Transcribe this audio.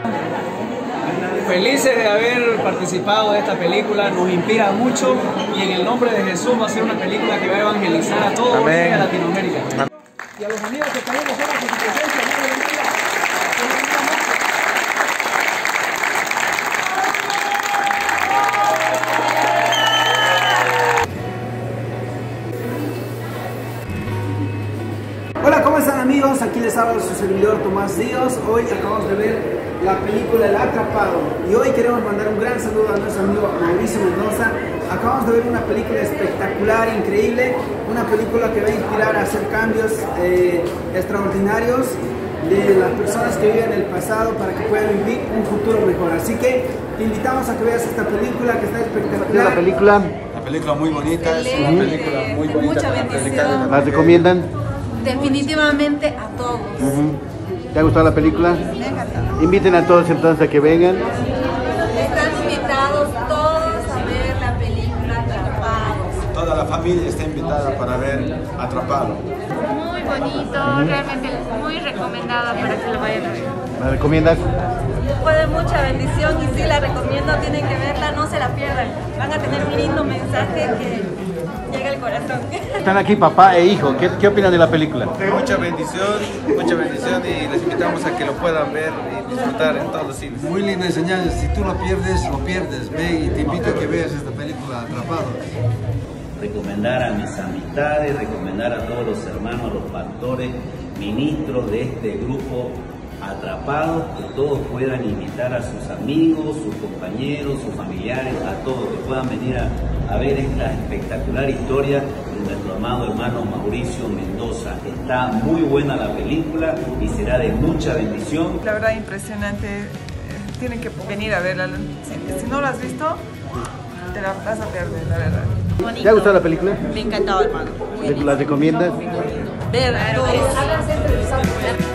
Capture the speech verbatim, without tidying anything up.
Felices de haber participado de esta película, nos inspira mucho y en el nombre de Jesús va a ser una película que va a evangelizar a todo Bolivia y a Latinoamérica. Y a los amigos que también nos por su presencia, Dios les bendiga. Hola, ¿cómo están amigos? Aquí les habla su servidor Tomás Díaz. Hoy acabamos de ver la película El Atrapado y hoy queremos mandar un gran saludo a nuestro amigo Mauricio Mendoza. Acabamos de ver una película espectacular, increíble, una película que va a inspirar a hacer cambios eh, extraordinarios de las personas que viven el pasado para que puedan vivir un futuro mejor. Así que te invitamos a que veas esta película que está espectacular. La película, la película muy bonita, es una película muy bonita. Mucha bendición. ¿la recomiendan? Definitivamente a todos. Uh-huh. ¿Te ha gustado la película? Me encanta. Inviten a todos entonces a que vengan. Están invitados todos a ver la película Atrapados. Toda la familia está invitada para ver Atrapado. Muy bonito, uh-huh. Realmente muy recomendada para que lo vayan a ver. ¿La recomiendas? Fue de mucha bendición y sí la recomiendo, tienen que verla, no se la pierdan. Van a tener un lindo mensaje que llega al corazón. Están aquí papá e hijo, ¿qué, qué opinan de la película? Mucha bendición, mucha bendición y les invitamos a que lo puedan ver y disfrutar en todos los cines. Muy linda enseñanza, si tú lo pierdes, lo pierdes. Ven y te invito a que veas esta película Atrapado. Recomendar a mis amistades, recomendar a todos los hermanos, los pastores, ministros de este grupo Atrapados, que todos puedan invitar a sus amigos, sus compañeros, sus familiares, a todos, que puedan venir a, a ver esta espectacular historia de nuestro amado hermano Mauricio Mendoza. Está muy buena la película y será de mucha bendición. La verdad impresionante, tienen que venir a verla. Si, si no la has visto, te la vas a perder, la verdad. ¿Te ha gustado la película? Me encantó, hermano. ¿La recomiendas? Ver,